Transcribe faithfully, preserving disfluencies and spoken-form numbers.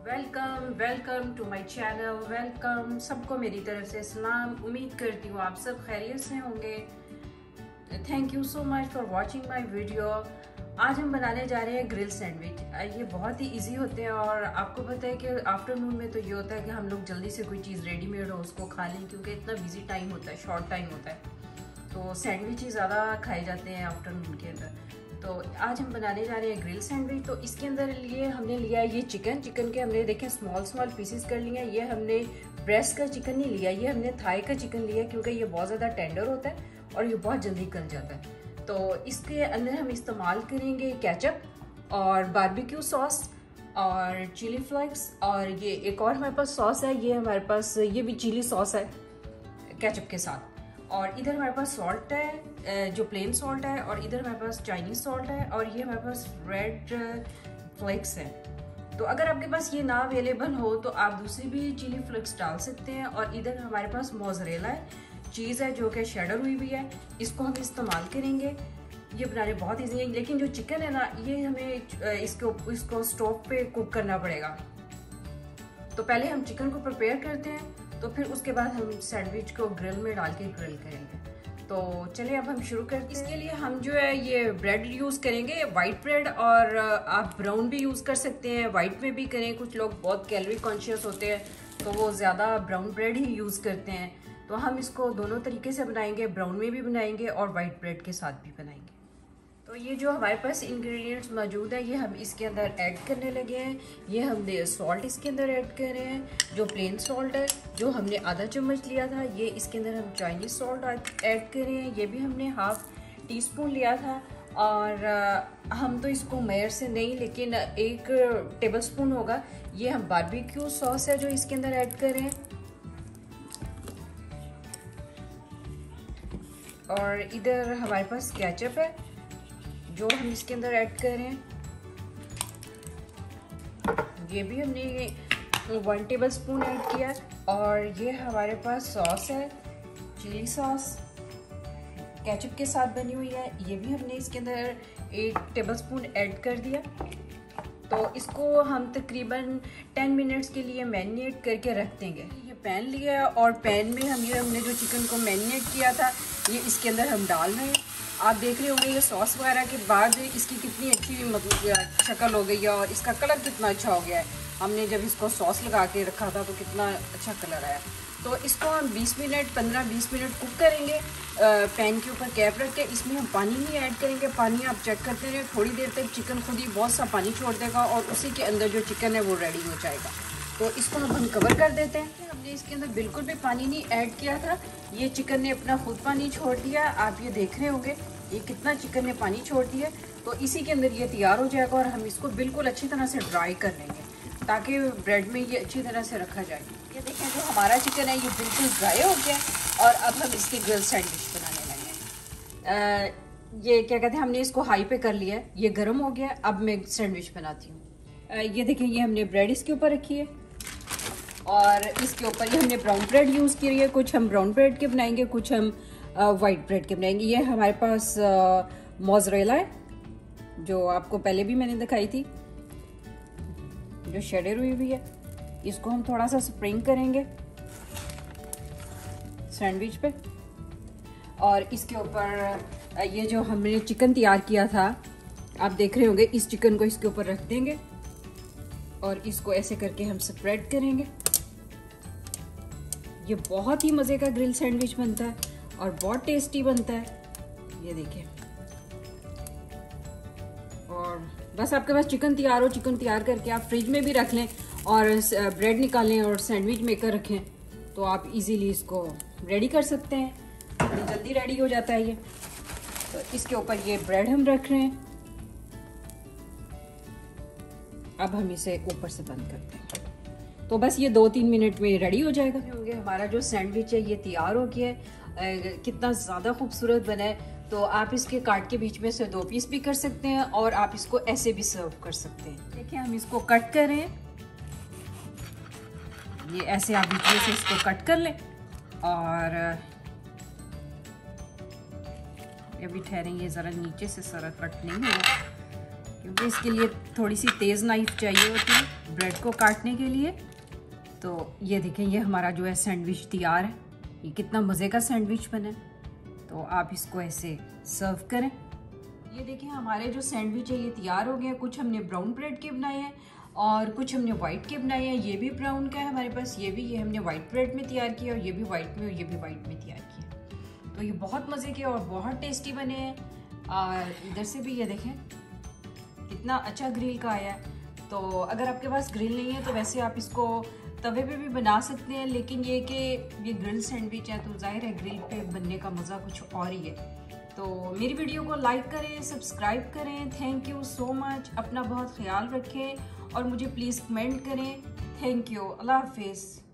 Welcome welcome to my channel. Welcome सबको मेरी तरफ से सलाम। उम्मीद करती हूँ आप सब खैरियत से होंगे। Thank you so much for watching my video. आज हम बनाने जा रहे हैं ग्रिल सैंडविच। ये बहुत ही इजी होते हैं और आपको पता है कि आफ्टरनून में तो ये होता है कि हम लोग जल्दी से कोई चीज़ रेडीमेड हो उसको खा लें, क्योंकि इतना बिजी टाइम होता है, शॉर्ट टाइम होता है, तो सैंडविच ही ज़्यादा खाए जाते हैं आफ्टरनून के अंदर। तो आज हम बनाने जा रहे हैं ग्रिल सैंडविच। तो इसके अंदर लिए हमने लिया ये चिकन चिकन के हमने देखें स्मॉल स्मॉल पीसेस कर लिए। ये हमने ब्रेस्ट का चिकन नहीं लिया, ये हमने थाई का चिकन लिया, क्योंकि ये बहुत ज़्यादा टेंडर होता है और ये बहुत जल्दी गल जाता है। तो इसके अंदर हम इस्तेमाल करेंगे केचप और बारबेक्यू सॉस और चिली फ्लेक्स, और ये एक और हमारे पास सॉस है, ये हमारे पास ये भी चिली सॉस है केचप के साथ। और इधर हमारे पास सॉल्ट है जो प्लेन सॉल्ट है, और इधर हमारे पास चाइनीज सॉल्ट है, और ये हमारे पास रेड फ्लेक्स है। तो अगर आपके पास ये ना अवेलेबल हो तो आप दूसरी भी चिली फ्लेक्स डाल सकते हैं। और इधर हमारे पास मोज़रेला है, चीज़ है जो कि शेडर हुई हुई है, इसको हम इस्तेमाल करेंगे। ये बनाने बहुत ईजी है, लेकिन जो चिकन है ना ये हमें इसको इसको स्टोव पे कुक करना पड़ेगा। तो पहले हम चिकन को प्रिपेयर करते हैं, तो फिर उसके बाद हम सैंडविच को ग्रिल में डाल के ग्रिल करेंगे। तो चलिए अब हम शुरू करते हैं। इसके लिए हम जो है ये ब्रेड यूज़ करेंगे, वाइट ब्रेड, और आप ब्राउन भी यूज़ कर सकते हैं, वाइट में भी करें। कुछ लोग बहुत कैलोरी कॉन्शियस होते हैं तो वो ज़्यादा ब्राउन ब्रेड ही यूज़ करते हैं। तो हम इसको दोनों तरीके से बनाएंगे, ब्राउन में भी बनाएंगे और वाइट ब्रेड के साथ भी बनाएंगे। तो ये जो हमारे पास इंग्रेडिएंट्स मौजूद है ये हम इसके अंदर ऐड करने लगे हैं। ये हमने सॉल्ट इसके अंदर ऐड कर रहे हैं, जो प्लेन सॉल्ट है जो हमने आधा चम्मच लिया था। ये इसके अंदर हम चाइनीज सॉल्ट ऐड कर रहे हैं, ये भी हमने हाफ टी स्पून लिया था। और हम तो इसको मेयर से नहीं, लेकिन एक टेबल स्पून होगा। ये हम बारबेक्यू सॉस है जो इसके अंदर ऐड कर रहे हैं, और इधर हमारे पास केचप है जो हम इसके अंदर ऐड कर रहे हैं। ये भी हमने वन टेबल स्पून ऐड किया। और ये हमारे पास सॉस है, चिली सॉस केचप के साथ बनी हुई है, ये भी हमने इसके अंदर एक टेबल स्पून ऐड कर दिया। तो इसको हम तकरीबन टेन मिनट्स के लिए मैरिनेट करके रख देंगे। ये पैन लिया और पैन में हम ये हमने जो चिकन को मैरिनेट किया था ये इसके अंदर हम डाल रहे हैं। आप देख रहे होंगे ये सॉस वगैरह के बाद इसकी कितनी अच्छी मतलब शक्ल हो गई है और इसका कलर कितना अच्छा हो गया है। हमने जब इसको सॉस लगा के रखा था तो कितना अच्छा कलर आया। तो इसको हम बीस मिनट पंद्रह बीस मिनट कुक करेंगे पैन के ऊपर कैप रख के। इसमें हम पानी नहीं ऐड करेंगे, पानी आप चेक करते रहे, थोड़ी देर तक चिकन खुद ही बहुत सा पानी छोड़ देगा और उसी के अंदर जो चिकन है वो रेडी हो जाएगा। तो इसको हम हम कवर कर देते हैं। हमने इसके अंदर बिल्कुल भी पानी नहीं ऐड किया था, ये चिकन ने अपना खुद पानी छोड़ दिया। आप ये देख रहे होंगे ये कितना चिकन ने पानी छोड़ दिया। तो इसी के अंदर ये तैयार हो जाएगा और हम इसको बिल्कुल अच्छी तरह से ड्राई कर लेंगे ताकि ब्रेड में ये अच्छी तरह से रखा जाए। ये देखें जो हमारा चिकन है ये बिल्कुल ड्राई हो गया और अब हम इसकी ग्रिल सैंडविच बनाने लगे हैं। ये क्या कहते हैं, हमने इसको हाई पे कर लिया है, ये गर्म हो गया। अब मैं सैंडविच बनाती हूँ। ये देखें ये हमने ब्रेड इसके ऊपर रखी है और इसके ऊपर ये हमने ब्राउन ब्रेड यूज़ की है। कुछ हम ब्राउन ब्रेड के बनाएंगे, कुछ हम वाइट ब्रेड के बनाएंगे। ये हमारे पास मोज़रेला है जो आपको पहले भी मैंने दिखाई थी, जो शेडर हुई हुई है। इसको हम थोड़ा सा स्प्रिंग करेंगे सैंडविच पे, और इसके ऊपर ये जो हमने चिकन तैयार किया था आप देख रहे होंगे, इस चिकन को इसके ऊपर रख देंगे और इसको ऐसे करके हम स्प्रेड करेंगे। ये बहुत ही मज़े का ग्रिल सैंडविच बनता है और बहुत टेस्टी बनता है, ये देखिए। और बस आपके पास चिकन तैयार हो, चिकन तैयार करके आप फ्रिज में भी रख लें और ब्रेड निकालें और सैंडविच मेकर रखें तो आप इजीली इसको रेडी कर सकते हैं। इतनी जल्दी रेडी हो जाता है ये। तो इसके ऊपर ये ब्रेड हम रख रहे हैं। अब हम इसे ऊपर से बंद करते हैं। तो बस ये दो तीन मिनट में रेडी हो जाएगा। होंगे हमारा जो सैंडविच है ये तैयार हो गया है। कितना ज़्यादा खूबसूरत बना है। तो आप इसके काट के बीच में से दो पीस भी कर सकते हैं और आप इसको ऐसे भी सर्व कर सकते हैं। देखिए हम इसको कट करें, ये ऐसे आप बीच में से इसको कट कर लें और अभी ठहरें, ये ज़रा नीचे से सारा कट नहीं होगा क्योंकि इसके लिए थोड़ी सी तेज़ नाइफ चाहिए होती है ब्रेड को काटने के लिए। तो ये देखें, ये हमारा जो है सैंडविच तैयार है। ये कितना मज़े का सैंडविच बना है। तो आप इसको ऐसे सर्व करें। ये देखें, हमारे जो सैंडविच है ये तैयार हो गया। कुछ हमने ब्राउन ब्रेड के बनाए हैं और कुछ हमने वाइट के बनाए हैं। ये भी ब्राउन का है हमारे पास, ये भी, ये हमने वाइट ब्रेड में तैयार किया और ये भी वाइट में और ये भी वाइट में तैयार किया। तो ये बहुत मज़े के और बहुत टेस्टी बने हैं। और इधर से भी ये देखें कितना अच्छा ग्रिल का आया है। तो अगर आपके पास ग्रिल नहीं है तो वैसे आप इसको तवे पे भी बना सकते हैं, लेकिन ये कि ये ग्रिल सैंडविच है तो जाहिर है ग्रिल पे बनने का मज़ा कुछ और ही है। तो मेरी वीडियो को लाइक करें, सब्सक्राइब करें। Thank you so much. अपना बहुत ख्याल रखें और मुझे प्लीज़ कमेंट करें। Thank you. अल्लाह हाफिज़।